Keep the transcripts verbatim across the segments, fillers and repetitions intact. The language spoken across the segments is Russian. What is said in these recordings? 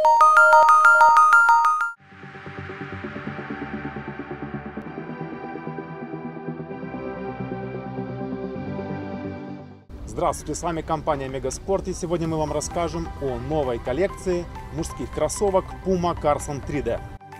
Здравствуйте, с вами компания Мегаспорт, и сегодня мы вам расскажем о новой коллекции мужских кроссовок Puma Carson три дэ.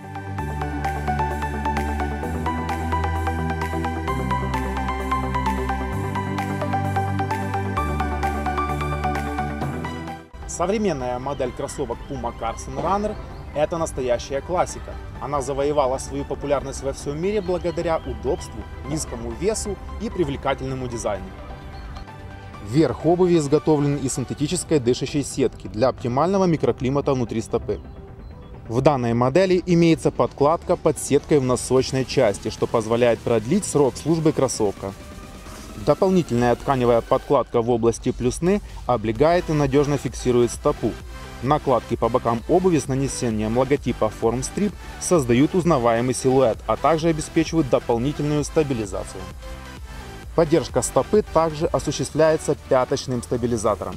Современная модель кроссовок Puma Carson Runner – это настоящая классика. Она завоевала свою популярность во всем мире благодаря удобству, низкому весу и привлекательному дизайну. Верх обуви изготовлен из синтетической дышащей сетки для оптимального микроклимата внутри стопы. В данной модели имеется подкладка под сеткой в носочной части, что позволяет продлить срок службы кроссовка. Дополнительная тканевая подкладка в области плюсны облегает и надежно фиксирует стопу. Накладки по бокам обуви с нанесением логотипа Formstrip создают узнаваемый силуэт, а также обеспечивают дополнительную стабилизацию. Поддержка стопы также осуществляется пяточным стабилизатором.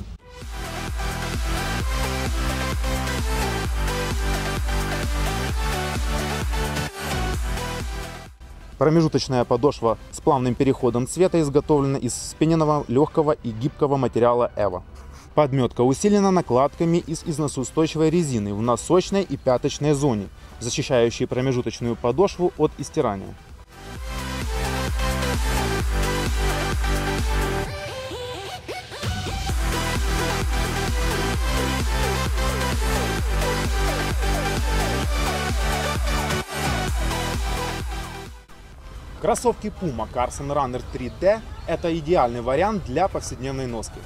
Промежуточная подошва с плавным переходом цвета изготовлена из вспененного, легкого и гибкого материала эво. Подметка усилена накладками из износоустойчивой резины в носочной и пяточной зоне, защищающей промежуточную подошву от истирания. Кроссовки Puma Carson Runner три дэ – это идеальный вариант для повседневной носки.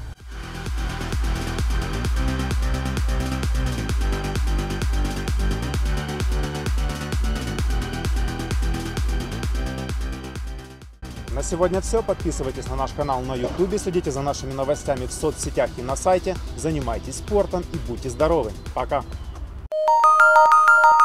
На сегодня все. Подписывайтесь на наш канал на ютубе, следите за нашими новостями в соцсетях и на сайте, занимайтесь спортом и будьте здоровы. Пока!